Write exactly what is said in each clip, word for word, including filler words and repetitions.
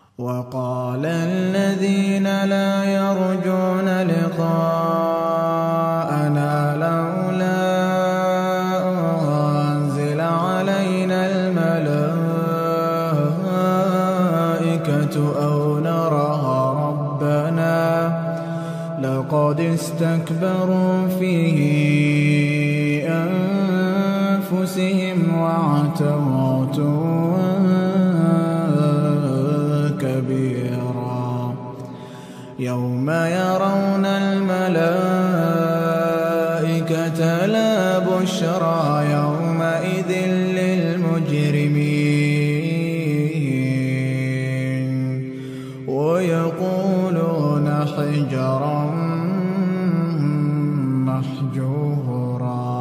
وقال الذين لا يرجون لقاءنا لولا أنزل علينا الملائكة أو نرى ربنا لقد استكبروا في أنفسهم وعتوا عتوا كبيرا يوم يرون الملائكة لا بشرى يومئذ للمجرمين ويقولون حجرا محجورا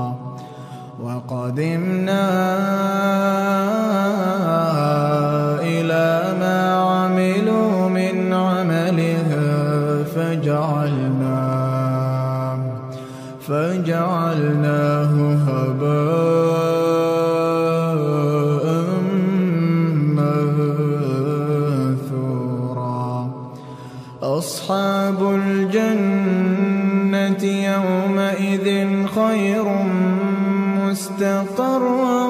وقدمنا إلى ما عملوا من عملها فجعلناه فجعلناه هباء منثورا أصحاب الجنة يومئذ خير مستقرا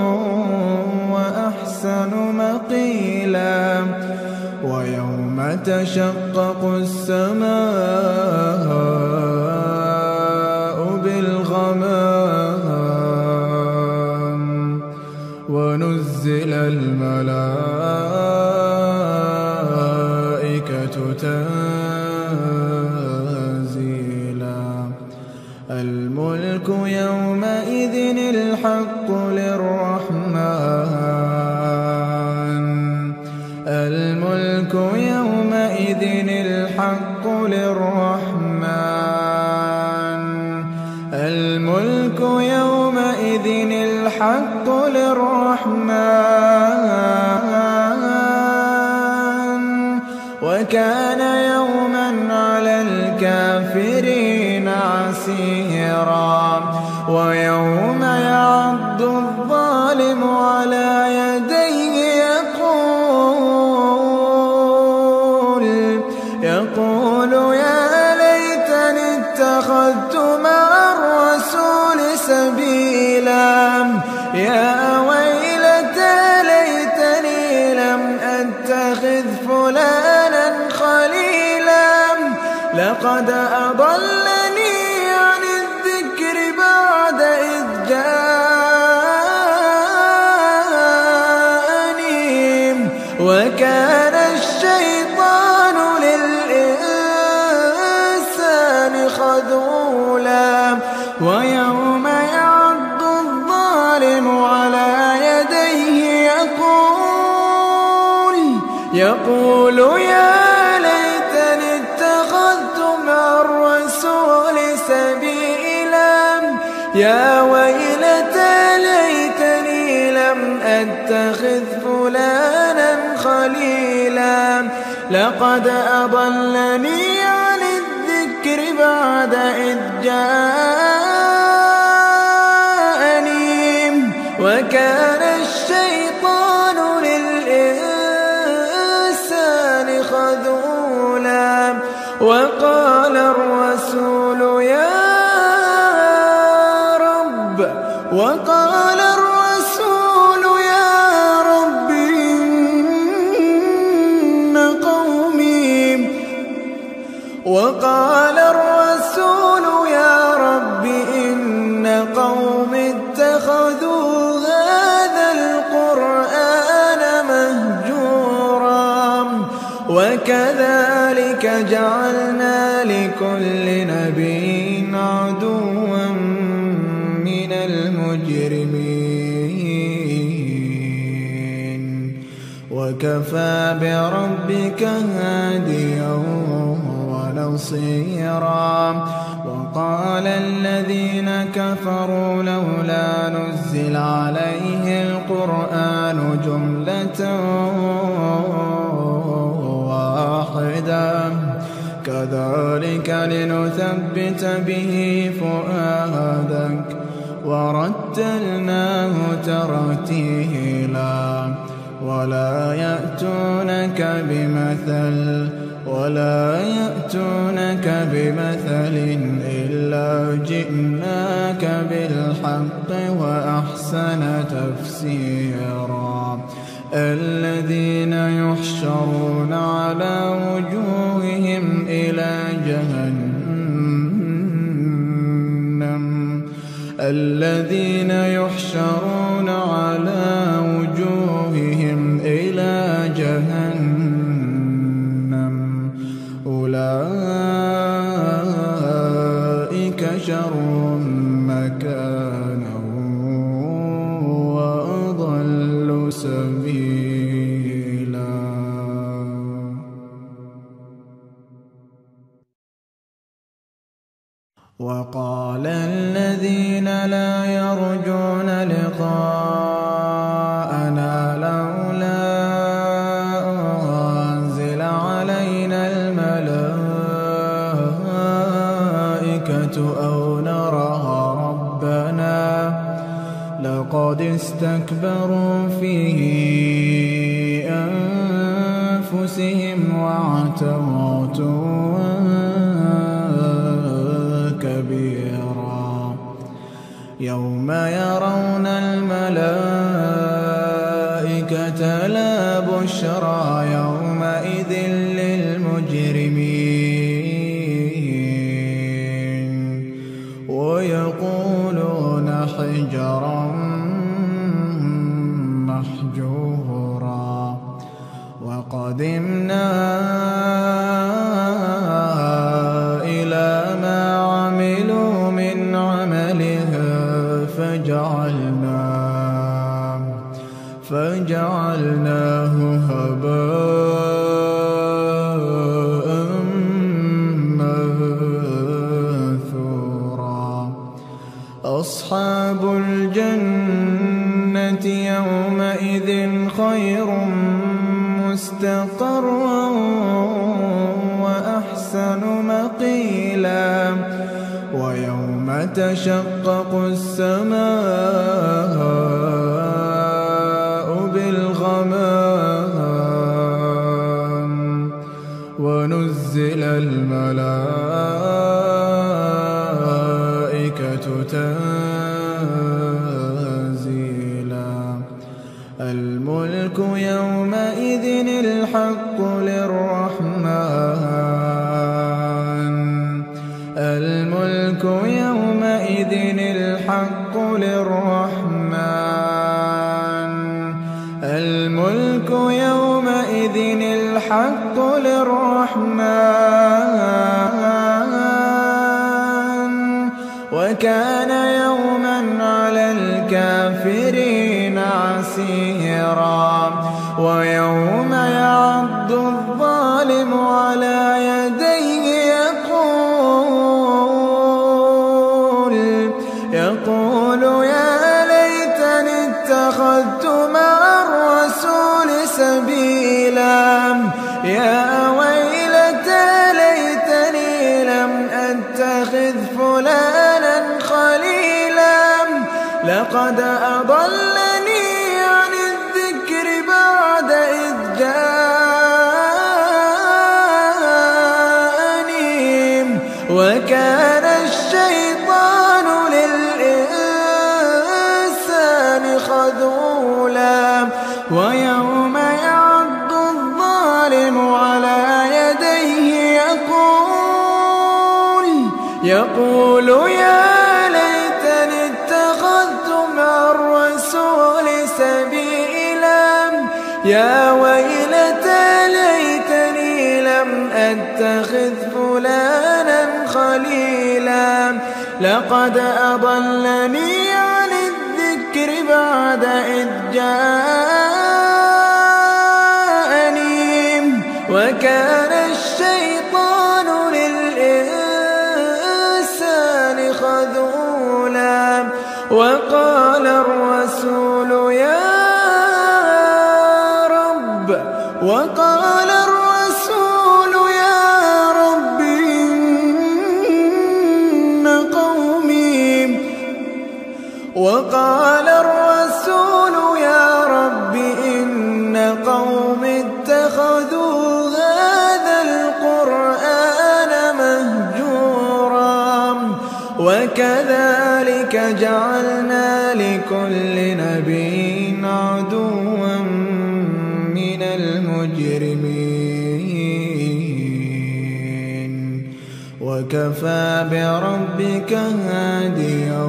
وأحسن مقيلا ويوم تشقق السماء بالغمام ونزل الملائكة تنزيلا الملك يومئذ الحق للرحمن الملك يومئذ الحق للرحمن الملك يومئذ الحق للرحمن وكان يوما على الكافرين عسيرا ويوم يعض الظالم على يديه يقول يقول يا ليتني اتخذت مع الرسول سبيلا يا ويلتى ليتني لم أتخذ فلانا خليلا لقد أضلني عن الذكر بعد إذ جاءني وكان الشيطان للإنسان خذولا ويوم يعض الظالم على يديه يقول يقول يا ليتني اتخذت مع الرسول سبيلا يا ويلتى ليتني لم أتخذ فلانا خليلا لقد أضلني عن الذكر بعد إذ جاءني وكان الشيطان للإنسان خذولا وقال الرسول يا رب وقال الرسول يا رب إن قومي وقال الرسول يا رب إن قومي اتخذوا هذا القرآن مهجورا وكذلك جعلنا لكل نبي عدوا من المجرمين وكفى بربك هاديا ونصيرا وقال الذين كفروا لولا نزل عليه القرآن جملة واحدة كذلك لنثبت به فؤادك ورتلناه ترتيلا ولا يأتونك بمثل ولا يأتونك بمثل إلا جئناك بالحق وأحسن تفسيرا الذين يحشرون على وجوههم إلى جهنم الذين يحشرون على وجوههم إلى جهنم أولئك شر مكانا وأضل سبيلا. وقال الذين لا يرجون لقاءنا لولا أنزل علينا الملائكة أو نرى ربنا لقد استكبروا في أنفسهم وعتوا عتوا كبيرا يوم يرون الملائكة لا بشرى يومئذ للمجرمين ويقولون حجرا محجورا وقدمنا إلى ما عملوا من عملها فجعلناه فجعلناه هباء منثورا. أصحاب الجنة يومئذ خير مستقرا وأحسن مقيلا ويوم تشقق السماء بالغمام ونزل الملائكة تنزيلا. الملك يومئذ الحق للرحمن الملك يومئذ الحق للرحمن الملك يومئذ الحق للرحمن وكان يوما على الكافرين عسيرا. ويوم يعض الظالم على يديه يقول يقول يا ليتني اتخذت مع الرسول سبيلا يا ويلتى ليتني لم أتخذ فلانا خليلا لقد أضلني عن الذكر بعد إذ جاءني وكان الشيطان للإنسان خذولا. ويوم يعض الظالم على يديه يقول يقول يا ليتني اتخذت مع الرسول سبيلا يا ويلتى ليتني لم أتخذ فلانا خليلا لقد أضلني عن الذكر بعد إذ جاءني وكان الشيطان للإنسان خذولا. وقال الرسول يا رب وقال الرسول يا رب إن قومي وقال الرسول يا رب إن قوم اتخذوا هذا القرآن مهجورا وكذلك جعلنا لكل نبي عدوا من المجرمين وكفى بربك هاديا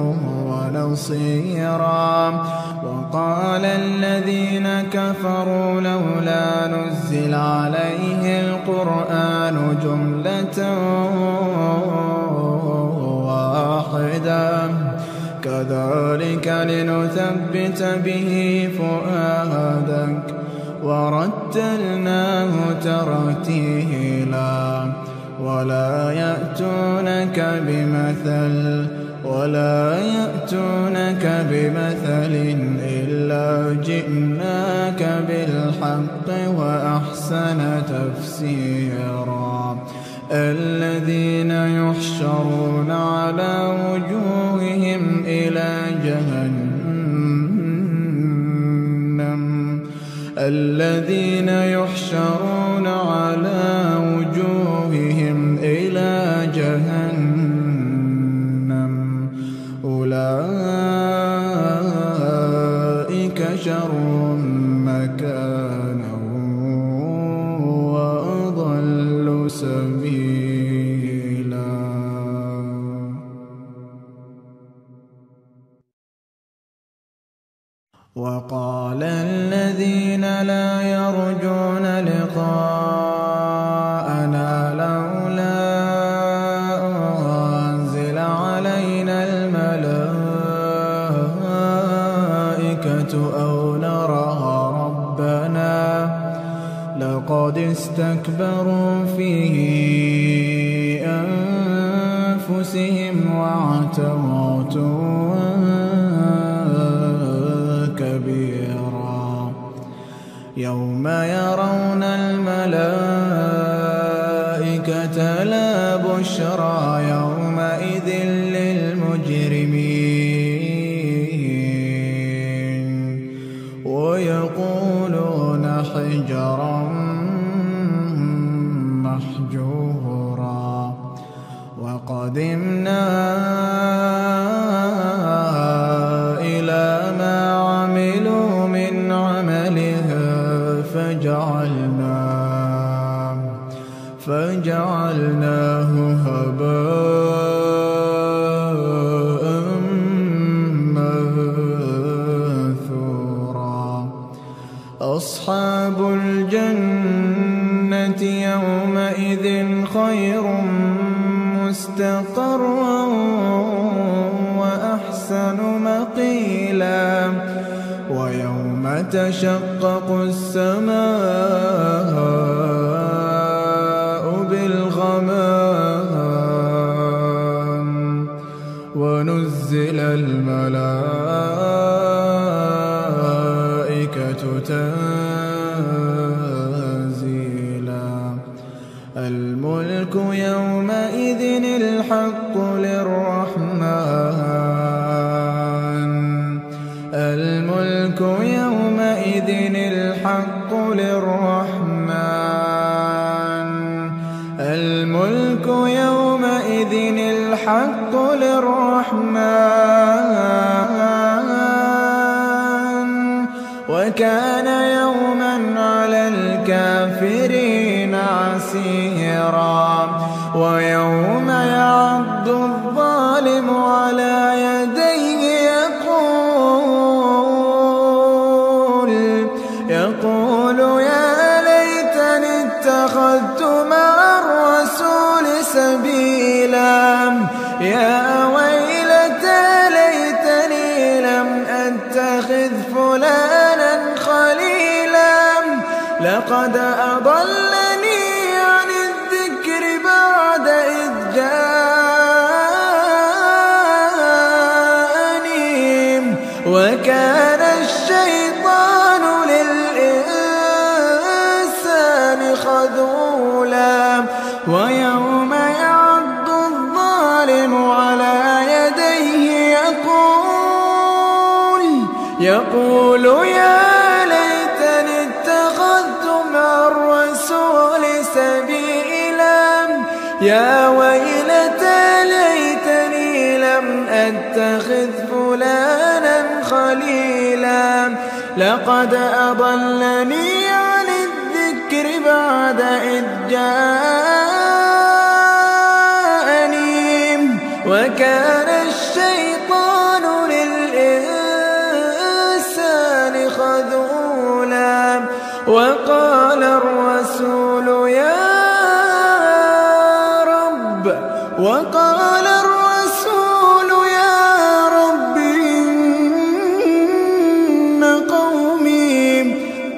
ونصيرا. وقال الذين كفروا لولا نزل عليه القرآن جملة واحدة كذلك لنثبت به فؤادك ورتلناه ترتيلا. ولا يأتونك بمثل ولا يأتونك بمثل إلا جئناك بالحق وأحسن تفسيرا. الذين يحشرون على وجوههم إلى جهنم الذين يحشرون على وجوههم إلى جهنم أولئك شر مكانا وأضل سبيلا. وقال الذين لا يرجون لقاءنا لولا أنزل علينا الملائكة أو نرى ربنا لقد استكبروا في أنفسهم وعتوا عتوا كبيرا. يوم يرون الملائكة لا بشرى يومئذ للمجرمين ويقولون حجرا محجورا. وقدمنا إلى ما عملوا من عملها فجعلناه فجعلناه هباء منثورا. أصحاب الجنة يومئذ خير مستقرا وأحسن مقيلا. ويوم تشقق السماء بالغمام ونزل الملائكة تنزيلا. الملك يومئذ الحق للرحمن الملك يومئذ الحق للرحمن الملك يومئذ الحق للرحمن وكان يوما على الكافرين عسيرا. ويوم يعض الظالم على يديه يقول يقول يا ليتني اتخذت مع الرسول سبيلا. يا ويلتى ليتني لم أتخذ فلانا خليلا لقد أضلني عن الذكر بعد إذ جاءني وكان الشيطان للإنسان خذولا. ويوم يعض الظالم على يديه يقول يقول يا ليتني اتخذت سبيلا يا ويلتى ليتني لم أتخذ فلانا خليلا لقد أضلني عن الذكر بعد إذ جاءني وكان الشيطان للإنسان خذولا وقال الرسول يا رب وقال الرسول يا رب إن قومي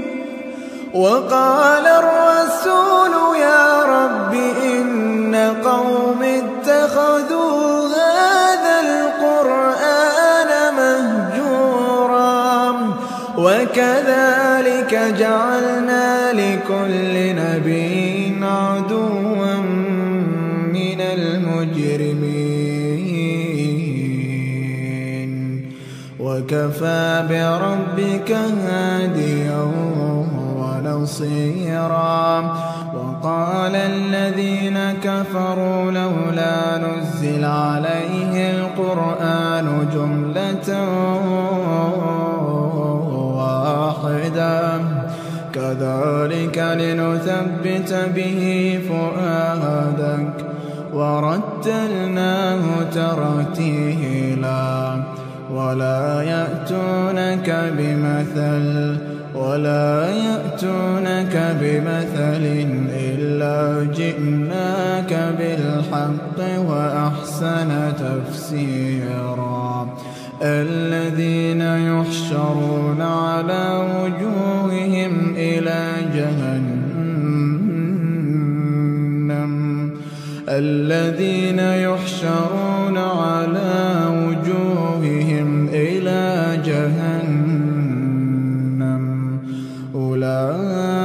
وقال الرسول يا رب إن قومي اتخذوا هذا القرآن مهجورا وكذلك جعلنا لكل نبي عدوا من المجرمين وكفى بربك هاديا ونصيرا وقال الذين كفروا لولا نزل عليه القرآن جملة واحدة كذلك لنثبت به فؤادك ورتلناه ترتيلا ولا يأتونك بمثل ولا يأتونك بمثل إلا جئناك بالحق وأحسن تفسيرا الذين يحشرون على وجوههم إلى جهنم الذين يحشرون على وجوههم إلى جهنم أولئك